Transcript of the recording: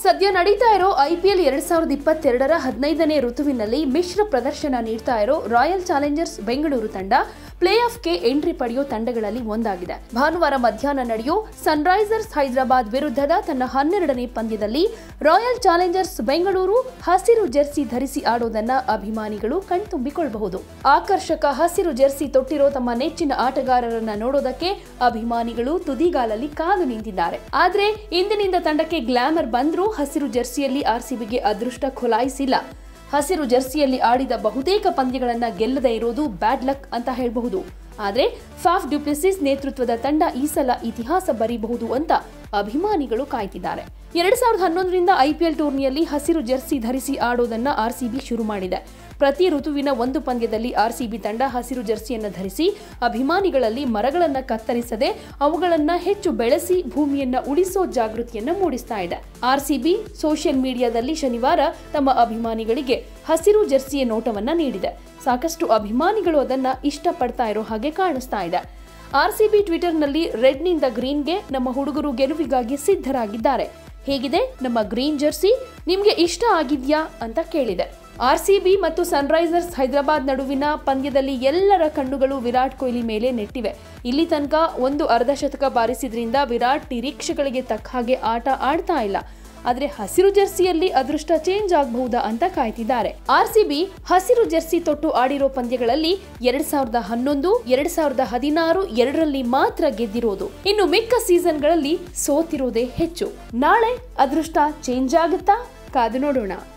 ಸದ್ಯ ನಡೀತಾ ಇರೋ ಐಪಿಎಲ್ 2022ರ 15ನೇ ಋತುವಿನಲ್ಲಿ ಮಿಶ್ರ ಪ್ರದರ್ಶನ ನೀಡ್ತಾ ಇರೋ ರಾಯಲ್ ಚಾಲೆಂಜರ್ಸ್ ಬೆಂಗಳೂರು ತಂಡ ಪ್ಲೇ ಆಫ್ಗೆ ಎಂಟ್ರಿ ಪಡೆಯೋ ತಂಡಗಳಲ್ಲಿ ಒಂದಾಗಿದೆ. ಭಾನುವಾರ ಮಧ್ಯಾಹ್ನ ನಡೆಯೋ ಸನ್ರೈಸರ್ಸ್ ಹೈದರಾಬಾದ್ ವಿರುದ್ಧದ ತನ್ನ 12ನೇ ಪಂದ್ಯದಲ್ಲಿ ರಾಯಲ್ ಚಾಲೆಂಜರ್ಸ್ ಬೆಂಗಳೂರು ಹಸಿರು ಜೆರ್ಸಿ ಧರಿಸಿ ಆಡೋದನ್ನ ಅಭಿಮಾನಿಗಳು ಕಣ್ತುಂಬಿಕೊಳ್ಳಬಹುದು. ಆಕರ್ಷಕ ಹಸಿರು ಜೆರ್ಸಿ ತೊಟ್ಟಿರೋ ತಮ್ಮ ನೆಚ್ಚಿನ ಆಟಗಾರರನ್ನ ನೋಡೋದಕ್ಕೆ ಅಭಿಮಾನಿಗಳು ತುದಿಗಾಲಲ್ಲಿ ಕಾದು ನಿಂತಿದ್ದಾರೆ. ಆದ್ರೆ ಇಂದಿನಿಂದ ತಂಡಕ್ಕೆ ಗ್ಲಾಮರ್ ಬಂದ್ರೂ ಹಸಿರು ಜೆರ್ಸಿಯಲ್ಲಿ ಆರ್ಸಿಬಿಗೆ ಅದೃಷ್ಟ ಖುಲಾಯಿಸಿಲ್ಲ. ಹಸಿರು ಜೆರ್ಸಿಯಲ್ಲಿ ಆಡಿದ ಬಹುತೇಕ ಪಂದ್ಯಗಳನ್ನ ಗೆಲ್ಲದೇ ಇರೋದು ಬ್ಯಾಡ್ ಲಕ್ ಅಂತ ಹೇಳಬಹುದು. ಆದ್ರೆ ಫಾಫ್ ಡು ಪ್ಲೆಸಿಸ್ ನೇತೃತ್ವದ ತಂಡ ಈ ಸಲ ಇತಿಹಾಸ ಬರೀಬಹುದು ಅಂತ ಅಭಿಮಾನಿಗಳು ಕಾಯ್ತಿದ್ದಾರೆ. 2011ರಿಂದ ಐಪಿಎಲ್ ಟೂರ್ನಿಯಲ್ಲಿ ಹಸಿರು ಜೆರ್ಸಿ ಧರಿಸಿ ಆಡೋದನ್ನ ಆರ್ಸಿಬಿ ಶುರು ಮಾಡಿದೆ. ಪ್ರತಿ ಋತುವಿನ ಒಂದು ಪಂದ್ಯದಲ್ಲಿ ಆರ್ಸಿಬಿ ತಂಡ ಹಸಿರು ಜೆರ್ಸಿಯನ್ನ ಧರಿಸಿ ಅಭಿಮಾನಿಗಳಲ್ಲಿ ಮರಗಳನ್ನ ಕತ್ತರಿಸದೆ ಅವುಗಳನ್ನ ಹೆಚ್ಚು ಬೆಳೆಸಿ ಭೂಮಿಯನ್ನ ಉಳಿಸೋ ಜಾಗೃತಿಯನ್ನ ಮೂಡಿಸ್ತಾ ಇದೆ. ಆರ್ಸಿಬಿ ಸೋಷಿಯಲ್ ಮೀಡಿಯಾದಲ್ಲಿ ಶನಿವಾರ ತಮ್ಮ ಅಭಿಮಾನಿಗಳಿಗೆ ಹಸಿರು ಜೆರ್ಸಿಯ ನೋಟವನ್ನ ನೀಡಿದೆ. ಸಾಕಷ್ಟು ಅಭಿಮಾನಿಗಳು ಅದನ್ನ ಇಷ್ಟಪಡ್ತಾ ಇರೋ ಹಾಗೆ ಕಾಣಿಸ್ತಾ ಇದೆ. ಆರ್ಸಿಬಿ ಟ್ವಿಟರ್ನಲ್ಲಿ ರೆಡ್ನಿಂದ ಗ್ರೀನ್ಗೆ ನಮ್ಮ ಹುಡುಗರು ಗೆಲುವಿಗಾಗಿ ಸಿದ್ಧರಾಗಿದ್ದಾರೆ. ಹೇಗಿದೆ ನಮ್ಮ ಗ್ರೀನ್ ಜೆರ್ಸಿ, ನಿಮ್ಗೆ ಇಷ್ಟ ಆಗಿದ್ಯಾ ಅಂತ ಕೇಳಿದೆ. ಆರ್ಸಿಬಿ ಮತ್ತು ಸನ್ರೈಸರ್ಸ್ ಹೈದರಾಬಾದ್ ನಡುವಿನ ಪಂದ್ಯದಲ್ಲಿ ಎಲ್ಲರ ಕಣ್ಣುಗಳು ವಿರಾಟ್ ಕೊಹ್ಲಿ ಮೇಲೆ ನೆಟ್ಟಿವೆ. ಇಲ್ಲಿ ತನಕ ಒಂದು ಅರ್ಧಶತಕ ಬಾರಿಸಿದ್ರಿಂದ ವಿರಾಟ್ ನಿರೀಕ್ಷೆಗಳಿಗೆ ತಕ್ಕ ಹಾಗೆ ಆಟ ಆಡ್ತಾ ಇಲ್ಲ. ಆದ್ರೆ ಹಸಿರು ಜೆರ್ಸಿಯಲ್ಲಿ ಅದೃಷ್ಟ ಚೇಂಜ್ ಆಗಬಹುದಾ ಅಂತ ಕಾಯ್ತಿದ್ದಾರೆ. ಆರ್ಸಿಬಿ ಹಸಿರು ಜೆರ್ಸಿ ತೊಟ್ಟು ಆಡಿರೋ ಪಂದ್ಯಗಳಲ್ಲಿ 2011, 2016 ಎರಡರಲ್ಲಿ ಮಾತ್ರ ಗೆದ್ದಿರೋದು. ಇನ್ನು ಮಿಕ್ಕ ಸೀಸನ್ಗಳಲ್ಲಿ ಸೋತಿರೋದೇ ಹೆಚ್ಚು. ನಾಳೆ ಅದೃಷ್ಟ ಚೇಂಜ್ ಆಗುತ್ತಾ? ಕಾದು ನೋಡೋಣ.